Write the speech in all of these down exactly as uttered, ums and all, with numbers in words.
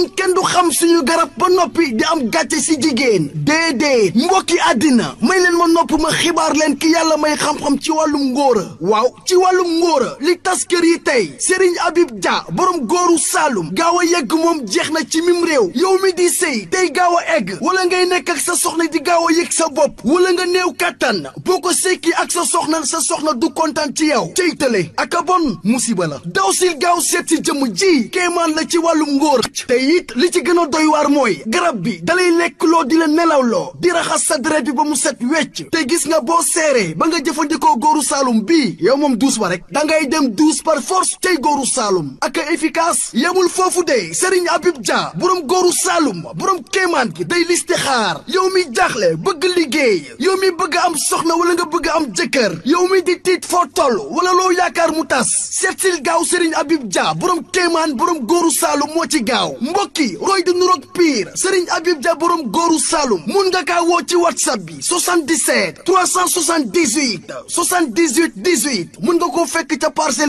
ñun kenn du xam suñu garab ba noppi di am gàcce si jigéen déedéet mbokki àddina may leen ma nopp ma xibaar leen ki yàlla may xam-xam ci wàllum ngóora waaw ci wàllum ngóora li tas kër yi tey Serigne Habib Dia borom góoru Saalum gaaw a yegg moom jeex na ci mim réew yow mi di sëy tey gaaw a egg wala ngay nekk ak sa soxna di gaaw a yëg sa bopp wala nga néew kàttan boo ko sekki ak sa soxna sa soxna du kontaan ci yow cey tële ak a bon musiba la daw sil gaaw seet si jëmm ji kéemaan la ci wàllum ngóor te it li ci gën a doy waar mooy garab bi dalay lekk loo di la nelawloo di raxas sa deret bi ba mu set wecc te gis nga boo seeree ba nga jëfandikoo góoru Saalum bii yow moom douze ba rek dangay dem douze par force tey góoru Saalum ak efficace yemul foofu de Serigne Habib Dia borom góoru Saalum borom kéemaan gi day listixaar yow mi jaaxle bëgg liggéey yow mi bëgg am soxna wala nga bëgg am jëkkër yow mi di tiit foo toll wala loo yaakaar mu tas seetsil gaaw Serigne Habib Dia borom kéemaan borom góoru Saalum moo ci gaaw mbokki roy di nuroog pire Serigne Habib Dia borom góoru Saalum mun nga kaa woo ci whatsapp bi soixante-dix-sept trois cent soixante-dix-huit soixante-dix-huit dix-huit mun nga koo fekk ca parcelle.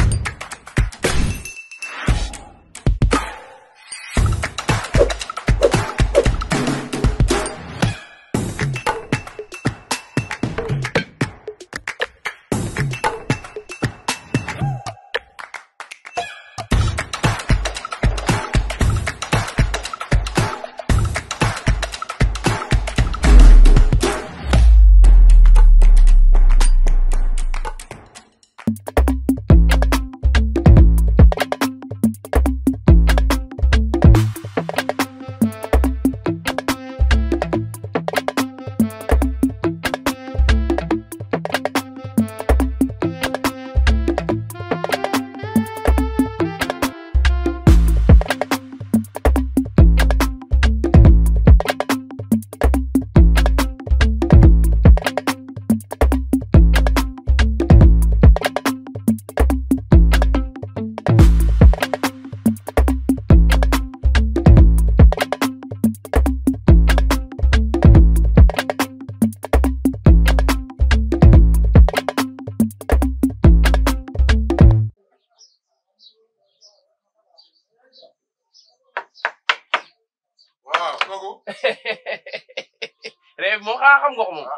réew moom xaa xam nga ko moom.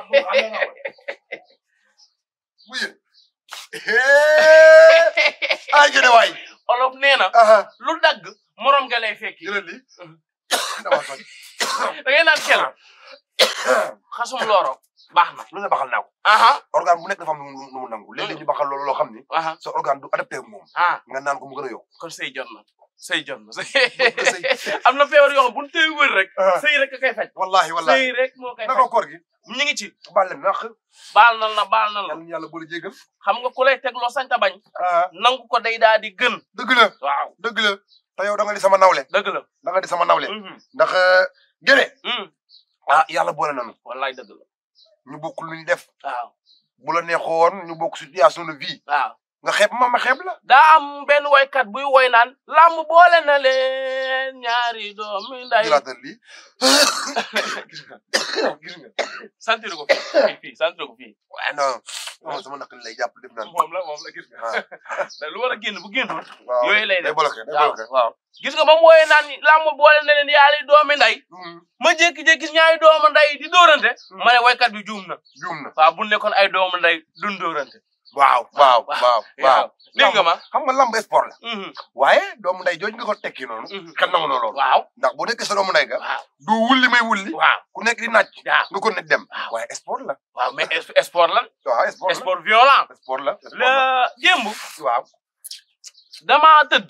ay gën a waay. olof nee na. lu dagg morom nga lay fekki. jërëjëf lii dama faj. da ngay naan xel. xasum looro baax na. lu ne baxal naa ko. organe bu nekk dafa am lu mu nangu. léeg-léeg ñu baxal loolu loo xam ni. sa organe du adapté ak moom. nga naan ko mu gën a yokk. kon sëy jot na. sëy jot na am na feebar yoo xam bu ñu tey wër rek. sëy rek ka koy faj. wallahi wallahi sëy rek moo koy faj. naka koor gi. ñu ngi ci. baal leen naq. baal na la baal na la. yàlla yàlla boole jégal. xam nga ku lay teg loo sañ ta bañ. nangu ko day daal di gën. dëgg la waaw dëgg la. te yow da nga di sama nawle. dëgg la da nga di sama nawle. ndax gëne. ah yàlla boole nañu. wallaay dëgg la. ñu bokk lu ñu def. waaw bu la neexoon ñu bokk situation de vie. waaw nga xeeb ma ma xeeb la. daa am benn woykat buy woy naan. làmb boole na leen ñaari doomi nday. jëlaatal lii. gis nga gis nga. sentir ko fii fii sentir ko fii. waaye non non sama naq lay jàpp def naan. moom la moom la gis nga. lu war a génn bu génnul. waaw yooyu lay def day bloqué day bloqué waaw. gis nga ba mu wooyee naan làmb boole na leen yaari doomi nday. ma jékki-jékki gis ñaari doomu nday di dóorante. ma ne woykat bi juum na. juum na waaw bu nekkoon ay doomu nday duñ dóorante. waaw waaw waaw waaw. dégg nga ma xam nga lamb sport la. waaye doomu nday jooju nga ko tekki noonu. xel nangu na loolu. waaw ndax boo nekkee sa doomu nday ga. waaw du wulli may wulli. waaw ku nekk di naaj. waaw nga ko nekk dem. waaye sport la. waaw mais sport lan. waaw sport la sport violent. sport la la jéem. waaw. damaa tëdd.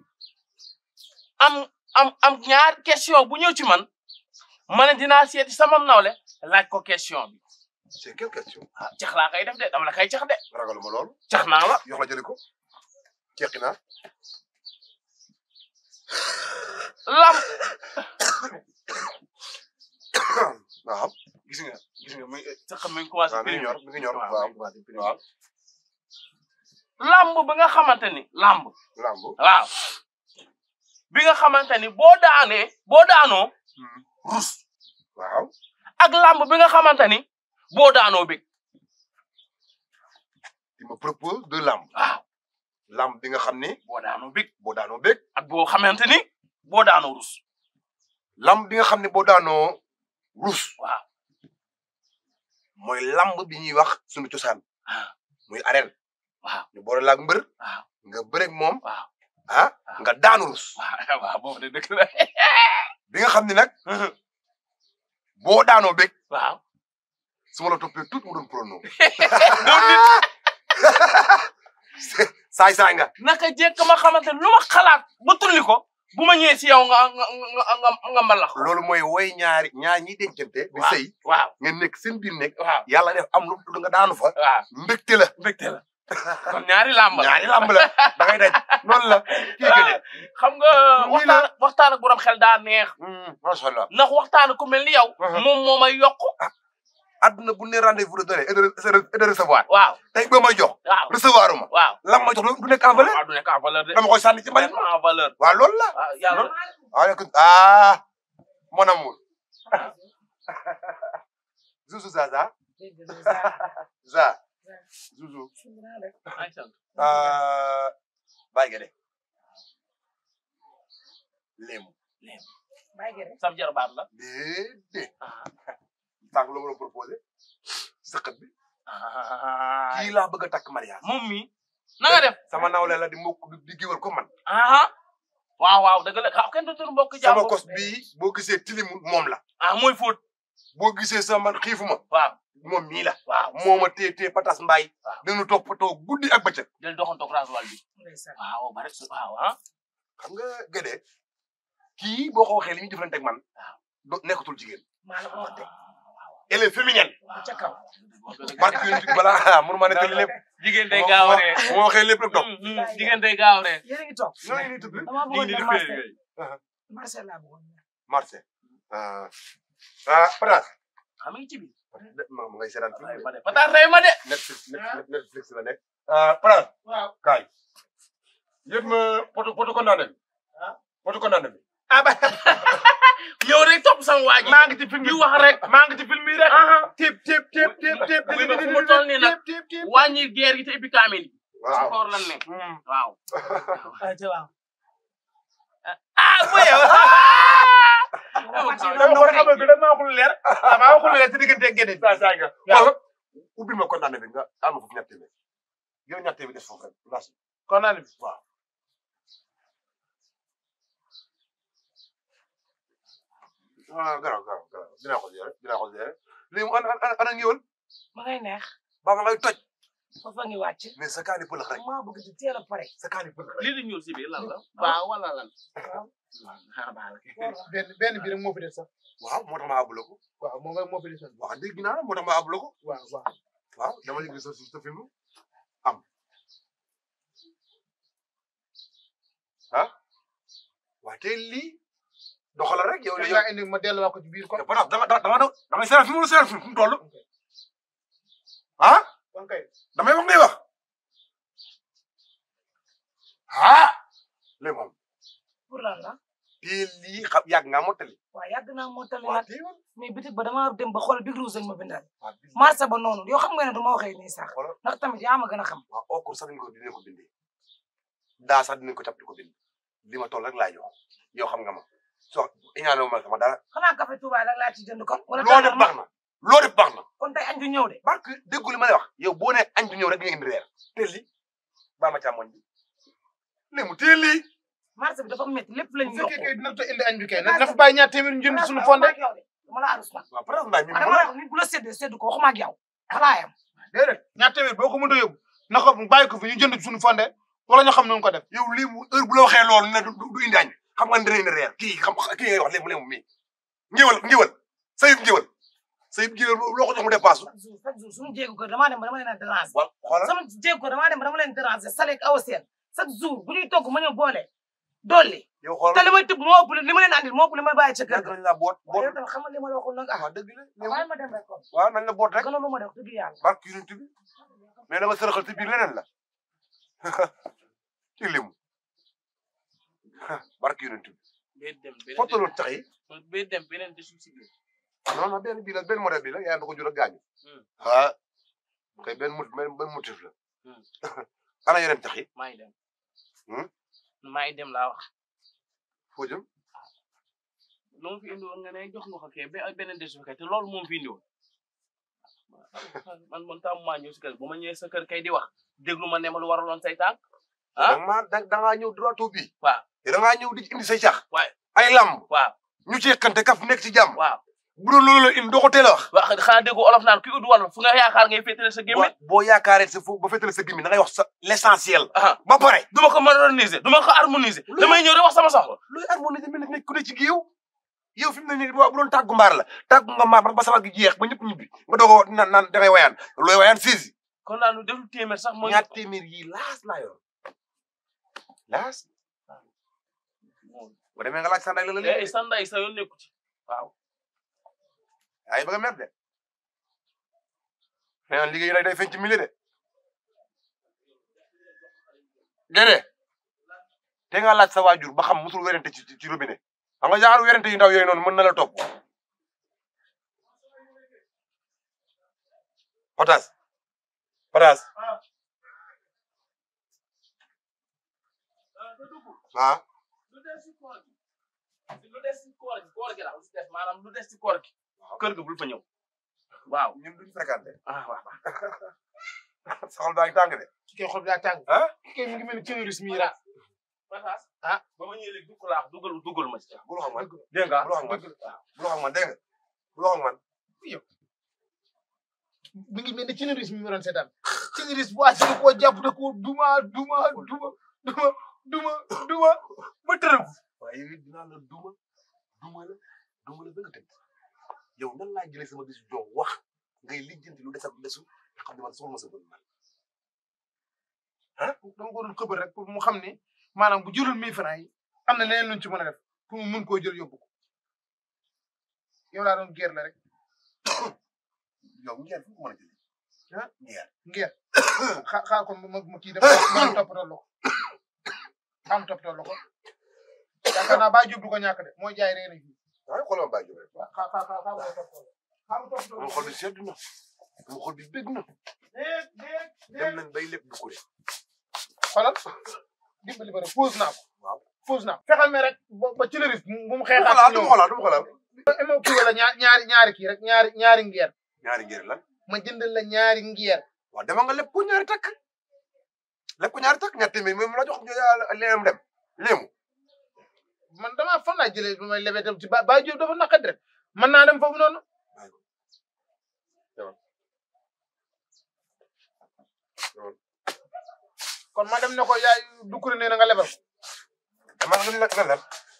am am am ñaar question bu ñëw ci man. ma ne dinaa seeti sama nawle laaj ko question bi. c'est quelle question. ah cax laa koy def de dama la koy cax de. ragaluma loolu. cax naa la. yox la jëli ko. ceqi naa. lam. waaw. gis nga gis nga muy sax mi ngi commencé. mi ngi ñor mi ngi ñor waaw waaw. lamb bi nga xamante ni lamb. lamb waaw. bi nga xamante ni boo daanee boo daanoo. rus. waaw. ak lamb bi nga xamante ni boo daanoo bég. tu me proposes de lamb. waaw. lamb bi nga xam ni. boo daanoo bég. boo daanoo bég. ak boo xamante ni boo daanoo rus. lamb bi nga xam ne boo daanoo rus. waaw. mooy lamb bi ñuy wax suñu cosaan. muy arène. waaw ñu boole la ak mbër. waaw nga bëreeg moom. waaw ah nga daanu rus. waaw waaw boobu de dëgg la. bi nga xam ne nag. boo daanoo bég. waaw. su ma la toppee tuuti mu doon prono. saay saay nga. naka jekk ma xamante lu ma xalaat ba tulli ko bu ma ñëwee si yow nga nga nga nga mbalax. loolu mooy woy ñaari ñaar ñi dencante. di sëy waaw ngeen nekk seen biir nekk. waaw yàlla def am lu nga daanu fa. waaw mbégte la. mbégte la. kon ñaari làmb la ñaari làmb la da ngay daj noonu la. kii gënee xam nga waxtaan waxtaan ak borom xel daa neex. macha allah ndax waxtaan ku mel ni yow. moom moo may yokk. adduna bu ne rendez-vous de donner et de recevoir. waaw tey boo may jox. waaw recevoir uma. waaw lan may jox du nekk en valeur. waaw du nekk en valeur de. dama koy sànni ci mbali. en valeur. waaw loolu la. waaw yàlla. waaleykum ah mon amour. Zouzou Zaza. Za. Zouzou. Baye Guèye. Léemu. Léemu. Baye Guèye. sam jarbaat la. déedéet. sànq la ma la proposé. sëqët bi. ah kii laa bëgg a takk mariage. moom mi na nga def. sama nawle la di mbokk di giwal ko man. ah waaw waaw dëgg la xaw kenn dootul mbokk jàmm. sama kos bii boo gisee tilimul moom la. ah mooy fóot. boo gisee sama man xiifuma. waaw moom mii la. waaw moo ma téye téye patas mbaay. waaw dinu toppatoo guddi ak bëccëg. del doxantoog raasuwaal bi. waaw bari su waaw ah. xam nga Guèye kii boo ko waxee li ñu jëflante ak man. waaw do nekkatul jigéen. maa la ko wax de. elle est féminine. ca kaw. barke yu nit balaa mënuma nettali lépp. jigéen day gaaw a ree. moo waxee lépp rek toog. jigéen day gaaw a ree. yéen a ngi toog. ñoo ngi nii tudd. dama bëggoon dem marché. marché laa bëggoon. marché. ah ah Fatas. xam nga ci biir. ma ma ngay seetaan film ma de Fatas rey ma de. Netflix Netflix la nekk. ah Fatas. waaw kaay. yéen ma poto poto condamné bi. ah poto condamné bi. ah ba yow rek topp sama waa ji. maa ngi ci film bi wax rek. maa ngi ci film yi rek. tip tip tip tip tip. muy ba fu mu toll nii nag wàññi geer gi te ibbi kaamil yi. waaw xoor lan ne. waaw. waaw. ah bu yow. dama ko xamal bi dama waxul leer. dama waxul leer ci diggante Guèye. saa saa nga. waaw ubbi ma condamné bi nga am ma foofu ñett bi. yow ñett bi des foofu rek laas. condamné bi waaw. ah garaaw garaaw garaaw dinaa ko gérer dinaa ko gérer léegi mu ana ana ana ñëwal. ma ngay neex. ba ma ngay toj. foofa ngi wàcc. mais sa kaani pëlëx rek. maa bëgg di teel a pare. sa kaani pëlëx rek. lii di ñuul si biir lan la. waaw wala lan. waaw. benn benn bi rek moo fi des sax. waaw moo tax ma abula ko. waaw moo nga moo fi des sax. wax dëgg naa la moo tax ma abula ko. waaw waaw. waaw dama yëg sa sa film am. ah. waaye tey lii. doxalal rek yow. yow yaa indi ma delluwaat ko ci biir kon. ba tax dama dama dama damay seeral fi mu seeral fi mu toll. ah. ok damay wax ngay wax. ah. léegi moom. pour lan la. tey lii xam yàgg nga mottali. waaw yàgg naa mottali waaw nag. tey woon. mais bitig ba dama dem ba xool big rouge lañ ma bindal. waaw bii marché ba noonu yow xam nga ne du ma waxee nii sax. xoolal ndax tamit yaa ma gën a xam. waaw oo ko sax dinañ ko dinañ ko bindee. daa sax dinañ ko cap di ko bind. li ma toll rek laa jox yow xam nga ma. soo ñaanoo ma sama dara. xanaa café Touba rek laa ci jënd kon. wala loo def baax na loo def baax na. kon tey añ du ñëw de. parce que déggu li ma lay wax. yow boo nee añ du ñëw rek nga indi reer. teel li baa ma càmmoñ bi. léegi mu teel lii. marché bi dafa métti lépp lañ bu yokku. fekkee kay dina ko indi añ bi kay na fa bàyyi ñaar téeméer ñu jënd suñu fonde. dama la arus nag. waaw par exemple mi dama la wax nit bu la séddee séddu ko waxuma ak yow. xalaa yam. déedéet ñaar téeméer boo ko mënut a yóbbu na ko bàyyi ko fi ñu jënd suñu fonde wala ñu xam nu ko def. yow lii mu heure bu la waxee loolu ne du du indi añ xam nga dina indi reer kii xam kii ngay wax léegi léegi mii. ngéwal ngéwal sayib ngéwal sayib ngéwal loo ko jox mu dépasse. chaque jour chaque jour suñu jéegu ko damaa dem ba dama leen a déranger. waaw xoolal sama jéegu ko damaa dem ba dama leen déranger Salek awa seen chaque jour bu ñuy togg ma ñëw boole dolli. yow xoolal te li may tëb moo ëpp li ma leen andil moo ëpp li may bàyyi ca kër yàgg nañ la boot boot. yow tamit xam nga li ma la waxul nag ah. waaw dëgg la waaye ma dem rek kon. waaw nañ la boot rek. gën a lu ma def dëgg yàlla. barke yu bi mais dama sërëxal ci biir leneen la ci limu barke yu bi. bee dem beneen fottaloon tax yi. bee dem beneen desul si biir. non non benn bii la benn modèle bi la yaa ngi ko jur ak gaañu. ah kay benn mot benn motif la. ana yeneen tax yi. maa ngi dem. Hmm? maa ngi dem laa wax. foo jëm. lu mu fi indi woon nga ne jox nga ko kee ba beneen des kay te loolu moom fi indi woon man man tam maa ñëw si kër bu ma ñëwee sa kër kay di wax déglu ma ne ma lu waraloon say tànk ah da nga da ngaa ñëw droit bi waaw da ngaa ñëw di indi say cax waaw ay lamb waaw ñu ci xante kaf nekk ci jàmm waaw bu doon loolu la indi doo ko teel a wax waaw xanaa déggu olof naan ki ut wàll fu nga yaakaar ngay féetale sa gémmiñ boo yaakaaree sa fu ba féetale sa gémmiñ da ngay wax sa l'essentiel ah ba pare duma ko moderniser duma ko harmoniser damay ñëw rek wax sama soxla looy harmoniser mel ne ku ne ci géew yow fi mu ne nii bu doon tàggu mbaar la tàggu nga mbaar ba sabar gi jeex ba ñëpp ñibbi nga doog a naan naan dangay wayaan looy wayaan saisi kon daal lu deful téeméer sax mooy ñaar téeméer yi laas laa yor laas bu demee nga laaj sanday la la eh sanday sa yoon nekku ci waaw ay bëgg a mer de mais liggéey nag day feeñ ci milieu de déedéet te nga laaj sa waajur ba xam musul werante ci ci robinet xam nga genre werante yu ndaw yooyu noonu mën na la topp Potas Potas ah lu des ci koor gi lu des ci koor gi koor gi la lu des maanaam lu des ci koor gi kër ga bul fa ñëw waaw ñun duñ fréquenté ah waaw soxal baa ngi tàng de ki koy xool bi daa tàng ah ki koy mi ngi mel ni cënurus mi ra Fatas ah ba ma ñëwee léegi dugg laa dugal dugal ma ci bul wax man dégg nga bul wax man bul wax man dégg nga bul wax man mi ngi mel ni cënurus mi waroon seetaan cënurus bu wàcc koo jàpp da koo duma duma duma duma duma duma ba tërëb waaye yow dinaa la duma duma la duma la ba nga tëdd yow nan laa jëlee sama bisu jox wax ngay lijjanti lu des ak desu nga xam ne man soxla ma sa bëri man ah dama ko doon xëbal rek pour mu xam ne maanaam bu jëlul mille francs yi am na leneen luñ ci mën a def pour mu mën koo jël yóbbu ko yow laa doon geer la rek yow ngeer fu mu mën a jëlee ah ngeer ngeer xa xaar kon ma ma kii def ma toppatoo la ko xam toppatoo la ko yaakaar naa baa jub du ko ñàkk de mooy jaay reene fii waaye xoolal ma bàyyi jóg rek waaw xaa xaa xaa xaa ma toppatoo xaa ma toppatoo sama xol bi sedd na sama xol bi bég na déet déet dem nañ bay lépp du ko de xoolal dimbali ba rek pause naa ko waaw pause naa ko fexeel me rek ba ci lëris bu mu du ma xeexaat xoolal du ma xoolal du ma xoolal ema kii wala ñaar ñaari ñaari kii rek ñaari ñaari ngeer ñaari ngeer lan ma jëndal la ñaari ngeer waaw dama nga lépp ko ñaari takk lépp ko ñaari takk ñaar téeméer moom la jox léemu dem léemu man damaa fan laa jëlee lu may lebee tam ci ba ba Diop dafa naqadi rek mën naa dem foofu noonu kon ma dem ne ko yaay dukkure nee na nga lebal dama nga lan lan